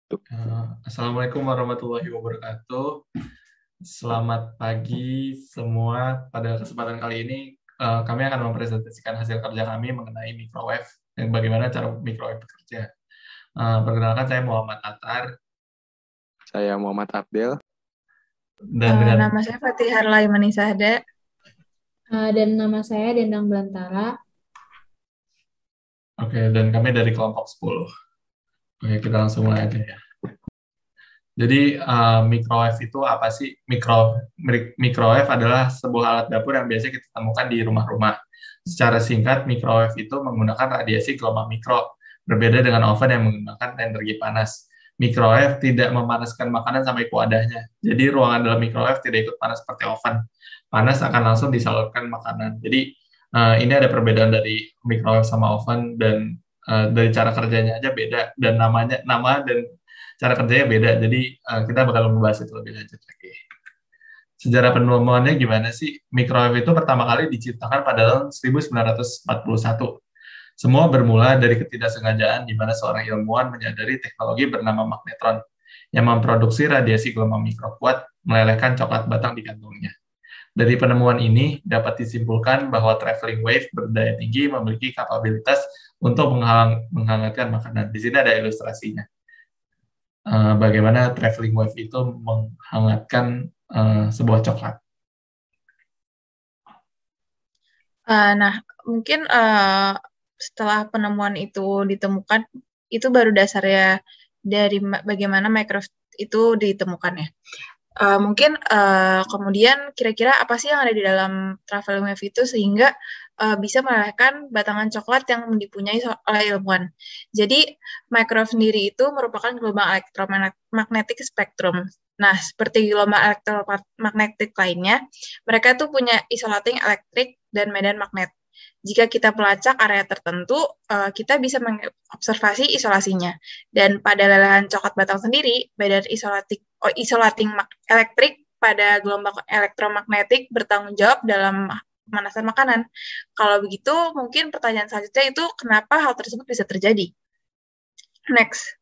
Assalamualaikum warahmatullahi wabarakatuh. Selamat pagi semua. Pada kesempatan kali ini, kami akan mempresentasikan hasil kerja kami mengenai microwave dan bagaimana cara microwave bekerja. Perkenalkan, saya Muhammad Atar. Saya Muhammad Abdel. Dan nama saya Fatih Harlai Manisahda. Dan nama saya Dendang Belantara. Oke, dan kami dari kelompok 10. Oke, kita langsung mulai aja ya. Jadi microwave itu apa sih? Microwave adalah sebuah alat dapur yang biasa kita temukan di rumah-rumah. Secara singkat, microwave itu menggunakan radiasi gelombang mikro, berbeda dengan oven yang menggunakan energi panas. Microwave tidak memanaskan makanan sampai ke wadahnya. Jadi ruangan dalam microwave tidak ikut panas seperti oven. Panas akan langsung disalurkan makanan. Jadi ini ada perbedaan dari microwave sama oven, dan dari cara kerjanya aja beda, dan nama dan cara kerjanya beda. Jadi kita bakal membahas itu lebih lanjut lagi. Sejarah penemuannya gimana sih? Microwave itu pertama kali diciptakan pada tahun 1941. Semua bermula dari ketidaksengajaan di mana seorang ilmuwan menyadari teknologi bernama magnetron yang memproduksi radiasi gelombang mikro kuat melelehkan coklat batang di kantongnya. Dari penemuan ini dapat disimpulkan bahwa traveling wave berdaya tinggi memiliki kapabilitas untuk menghangatkan makanan. Di sini ada ilustrasinya. Bagaimana traveling wave itu menghangatkan sebuah coklat. Mungkin setelah penemuan itu ditemukan, itu baru dasarnya dari bagaimana microwave itu ditemukan ya. Kemudian kira-kira apa sih yang ada di dalam traveling wave itu sehingga bisa melelehkan batangan coklat yang dipunyai oleh ilmuwan. Jadi microwave sendiri itu merupakan gelombang elektromagnetik spektrum. Nah, seperti gelombang elektromagnetik lainnya, mereka tuh punya isolating elektrik dan medan magnet. Jika kita pelacak area tertentu, kita bisa mengobservasi isolasinya. Dan pada lelehan coklat batang sendiri, medan isolating elektrik pada gelombang elektromagnetik bertanggung jawab dalam pemanasan makanan. Kalau begitu, mungkin pertanyaan selanjutnya itu kenapa hal tersebut bisa terjadi? Next.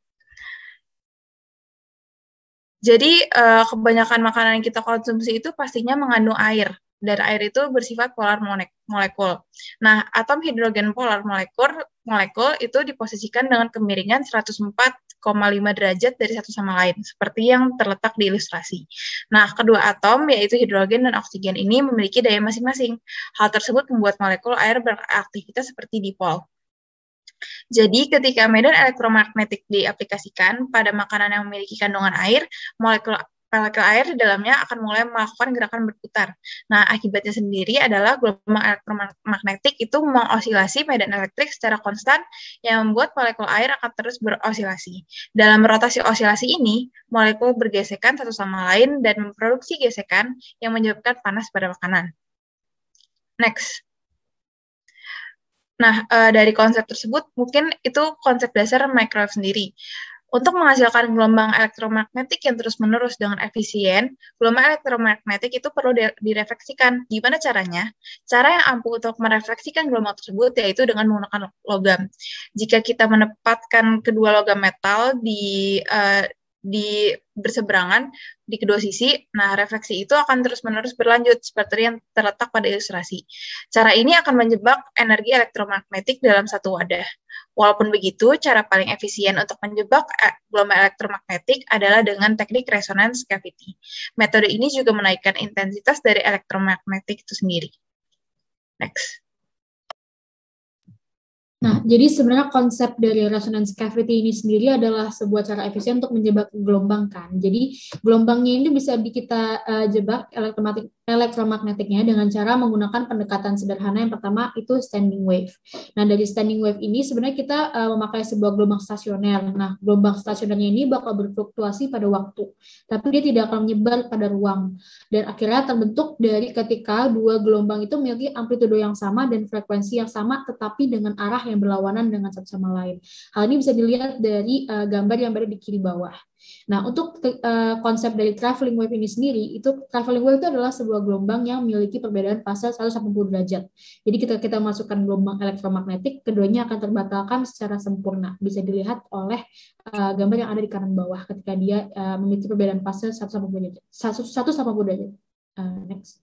Jadi, kebanyakan makanan yang kita konsumsi itu pastinya mengandung air. Dan air itu bersifat polar molekul. Nah, atom hidrogen polar molekul itu diposisikan dengan kemiringan 104,5 derajat dari satu sama lain, seperti yang terletak di ilustrasi. Nah, kedua atom, yaitu hidrogen dan oksigen ini memiliki daya masing-masing. Hal tersebut membuat molekul air beraktivitas seperti dipol. Jadi, ketika medan elektromagnetik diaplikasikan pada makanan yang memiliki kandungan air, molekul air di dalamnya akan mulai melakukan gerakan berputar. Nah, akibatnya sendiri adalah gelombang elektromagnetik itu mengosilasi medan elektrik secara konstan yang membuat molekul air akan terus berosilasi. Dalam rotasi osilasi ini, molekul bergesekan satu sama lain dan memproduksi gesekan yang menyebabkan panas pada makanan. Next. Nah, dari konsep tersebut, mungkin itu konsep dasar microwave sendiri. Untuk menghasilkan gelombang elektromagnetik yang terus-menerus dengan efisien, gelombang elektromagnetik itu perlu direfleksikan. Gimana caranya? Cara yang ampuh untuk merefleksikan gelombang tersebut yaitu dengan menggunakan logam. Jika kita menempatkan kedua logam metal di berseberangan di kedua sisi, nah refleksi itu akan terus-menerus berlanjut seperti yang terletak pada ilustrasi. Cara ini akan menjebak energi elektromagnetik dalam satu wadah. Walaupun begitu, cara paling efisien untuk menjebak gelombang elektromagnetik adalah dengan teknik resonance cavity. Metode ini juga menaikkan intensitas dari elektromagnetik itu sendiri. Next. Nah, jadi sebenarnya konsep dari resonance cavity ini sendiri adalah sebuah cara efisien untuk menjebak gelombang kan. Jadi gelombangnya ini bisa kita jebak elektromagnetiknya dengan cara menggunakan pendekatan sederhana. Yang pertama itu standing wave. Nah, dari standing wave ini sebenarnya kita memakai sebuah gelombang stasioner. Nah, gelombang stasionernya ini bakal berfluktuasi pada waktu, tapi dia tidak akan menyebar pada ruang. Dan akhirnya terbentuk dari ketika dua gelombang itu memiliki amplitudo yang sama dan frekuensi yang sama, tetapi dengan arah yang berlawanan dengan satu sama lain. Hal ini bisa dilihat dari gambar yang berada di kiri bawah. Nah, untuk konsep dari traveling wave ini sendiri, itu traveling wave itu adalah sebuah gelombang yang memiliki perbedaan fase 180 derajat. Jadi ketika kita masukkan gelombang elektromagnetik, keduanya akan terbatalkan secara sempurna. Bisa dilihat oleh gambar yang ada di kanan bawah ketika dia memiliki perbedaan fase 180 derajat. 180 derajat. Next.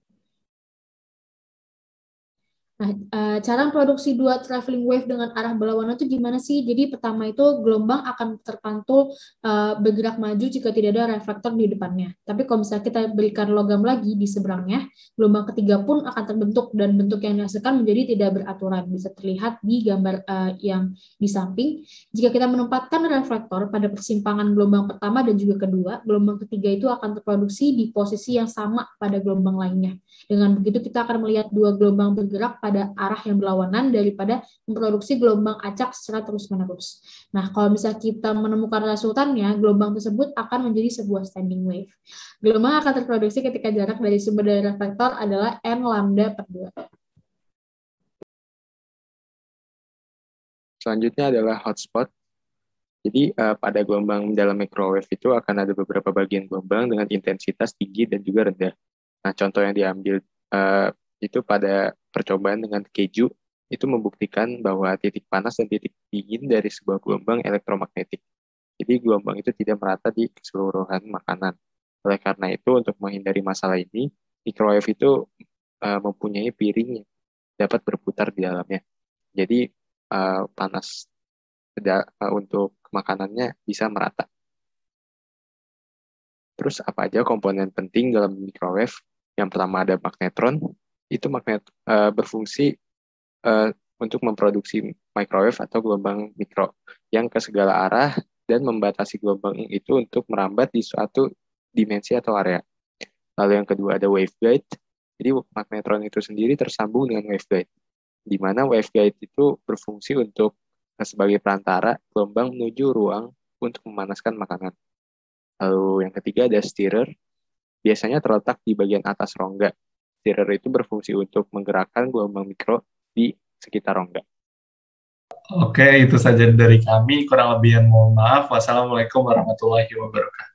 Nah, cara memproduksi dua traveling wave dengan arah berlawanan itu gimana sih? Jadi pertama itu gelombang akan terpantul bergerak maju jika tidak ada reflektor di depannya. Tapi kalau misalnya kita berikan logam lagi di seberangnya, gelombang ketiga pun akan terbentuk dan bentuk yang dihasilkan menjadi tidak beraturan. Bisa terlihat di gambar yang di samping. Jika kita menempatkan reflektor pada persimpangan gelombang pertama dan juga kedua, gelombang ketiga itu akan terproduksi di posisi yang sama pada gelombang lainnya. Dengan begitu kita akan melihat dua gelombang bergerak pada arah yang berlawanan daripada memproduksi gelombang acak secara terus-menerus. Nah, kalau misalnya kita menemukan resultannya, gelombang tersebut akan menjadi sebuah standing wave. Gelombang akan terproduksi ketika jarak dari sumber dari reflektor adalah n lambda per 2. Selanjutnya adalah hotspot. Jadi pada gelombang dalam microwave itu akan ada beberapa bagian gelombang dengan intensitas tinggi dan juga rendah. Nah, contoh yang diambil itu pada percobaan dengan keju, itu membuktikan bahwa titik panas dan titik dingin dari sebuah gelombang elektromagnetik. Jadi gelombang itu tidak merata di keseluruhan makanan. Oleh karena itu, untuk menghindari masalah ini, microwave itu mempunyai piring yang dapat berputar di dalamnya. Jadi panas untuk makanannya bisa merata. Terus apa aja komponen penting dalam microwave? Yang pertama ada magnetron. Itu berfungsi untuk memproduksi microwave atau gelombang mikro yang ke segala arah dan membatasi gelombang itu untuk merambat di suatu dimensi atau area. Lalu yang kedua ada waveguide. Jadi magnetron itu sendiri tersambung dengan waveguide, di mana waveguide itu berfungsi untuk sebagai perantara gelombang menuju ruang untuk memanaskan makanan. Lalu yang ketiga ada stirrer. Biasanya terletak di bagian atas rongga. Stirrer itu berfungsi untuk menggerakkan gelombang mikro di sekitar rongga. Oke, itu saja dari kami. Kurang lebih mohon maaf. Wassalamualaikum warahmatullahi wabarakatuh.